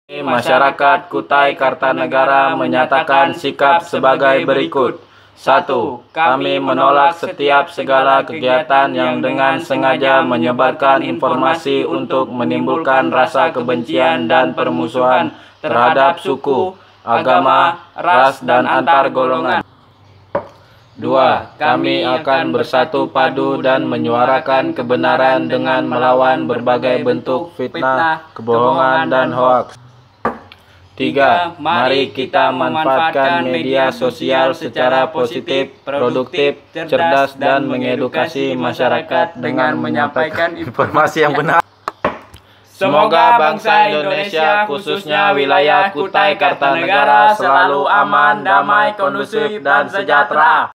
Masyarakat Kutai Kartanegara menyatakan sikap sebagai berikut. 1. Kami menolak setiap segala kegiatan yang dengan sengaja menyebarkan informasi untuk menimbulkan rasa kebencian dan permusuhan terhadap suku, agama, ras, dan antar golongan. 2. Kami akan bersatu padu dan menyuarakan kebenaran dengan melawan berbagai bentuk fitnah, kebohongan, dan hoaks. 3. Mari kita manfaatkan media sosial secara positif, produktif, cerdas, dan mengedukasi masyarakat dengan menyampaikan informasi yang benar. Semoga bangsa Indonesia, khususnya wilayah Kutai Kartanegara, selalu aman, damai, kondusif, dan sejahtera.